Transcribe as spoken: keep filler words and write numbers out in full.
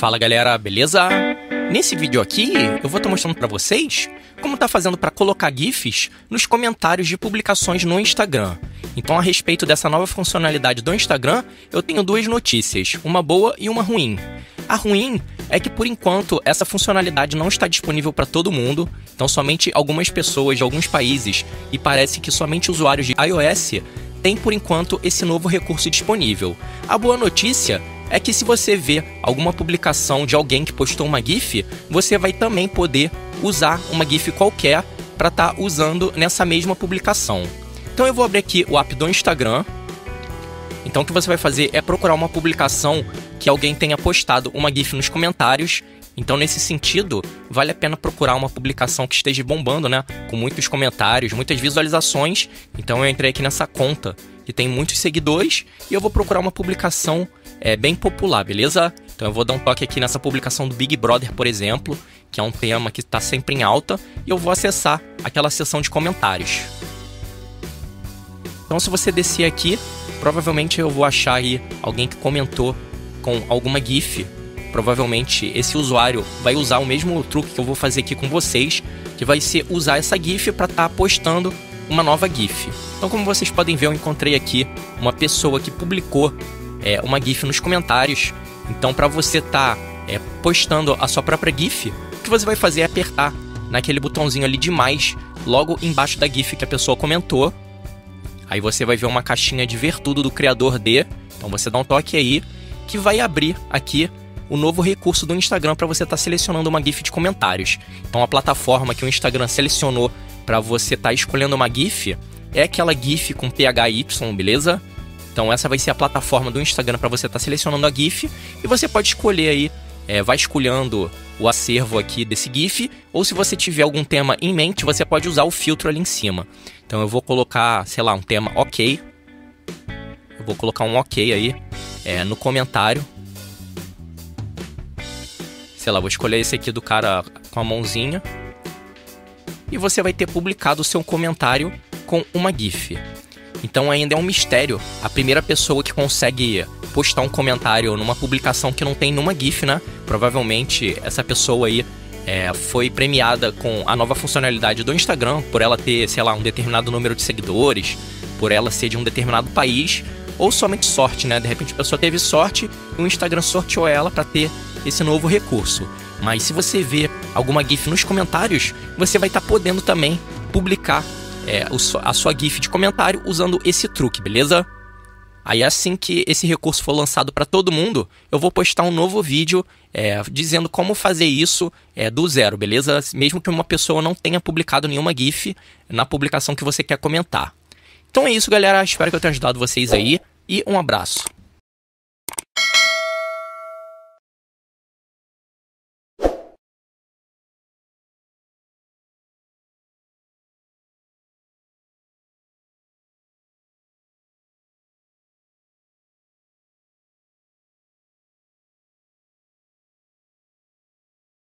Fala galera, beleza? Nesse vídeo aqui eu vou estar mostrando para vocês como tá fazendo para colocar GIFs nos comentários de publicações no Instagram. Então, a respeito dessa nova funcionalidade do Instagram, eu tenho duas notícias, uma boa e uma ruim. A ruim é que, por enquanto, essa funcionalidade não está disponível para todo mundo, então somente algumas pessoas de alguns países, e parece que somente usuários de iOS têm, por enquanto, esse novo recurso disponível. A boa notícia é que se você vê alguma publicação de alguém que postou uma GIF, você vai também poder usar uma GIF qualquer para estar usando nessa mesma publicação. Então eu vou abrir aqui o app do Instagram. Então o que você vai fazer é procurar uma publicação que alguém tenha postado uma GIF nos comentários. Então, nesse sentido, vale a pena procurar uma publicação que esteja bombando, né? Com muitos comentários, muitas visualizações. Então eu entrei aqui nessa conta que tem muitos seguidores e eu vou procurar uma publicação é, bem popular, beleza? Então eu vou dar um toque aqui nessa publicação do Big Brother, por exemplo, que é um tema que está sempre em alta, e eu vou acessar aquela seção de comentários. Então, se você descer aqui, provavelmente eu vou achar aí alguém que comentou com alguma GIF. Provavelmente esse usuário vai usar o mesmo truque que eu vou fazer aqui com vocês, que vai ser usar essa GIF para estar postando uma nova GIF. Então, como vocês podem ver, eu encontrei aqui uma pessoa que publicou é, uma GIF nos comentários. Então, para você estar é, postando a sua própria GIF, o que você vai fazer é apertar naquele botãozinho ali de mais, logo embaixo da GIF que a pessoa comentou. Aí você vai ver uma caixinha de ver tudo do criador de. Então você dá um toque aí, que vai abrir aqui o novo recurso do Instagram para você estar selecionando uma GIF de comentários. Então a plataforma que o Instagram selecionou para você estar escolhendo uma GIF é aquela GIF com P H Y, beleza? Então essa vai ser a plataforma do Instagram para você estar selecionando a GIF, e você pode escolher aí, é, vai escolhendo o acervo aqui desse GIF, ou se você tiver algum tema em mente, você pode usar o filtro ali em cima. Então eu vou colocar, sei lá, um tema ok. Eu vou colocar um ok aí é, no comentário. Sei lá, vou escolher esse aqui do cara com a mãozinha. E você vai ter publicado o seu comentário com uma GIF. Então ainda é um mistério a primeira pessoa que consegue postar um comentário numa publicação que não tem nenhuma GIF, né? Provavelmente essa pessoa aí é, foi premiada com a nova funcionalidade do Instagram, por ela ter, sei lá, um determinado número de seguidores, por ela ser de um determinado país, ou somente sorte, né? De repente a pessoa teve sorte e o Instagram sorteou ela para ter esse novo recurso. Mas se você vê alguma GIF nos comentários, você vai estar podendo também publicar é, a sua GIF de comentário usando esse truque, beleza? Aí assim que esse recurso for lançado para todo mundo, eu vou postar um novo vídeo é, dizendo como fazer isso é, do zero, beleza? Mesmo que uma pessoa não tenha publicado nenhuma GIF na publicação que você quer comentar. Então é isso, galera. Espero que eu tenha ajudado vocês aí e um abraço.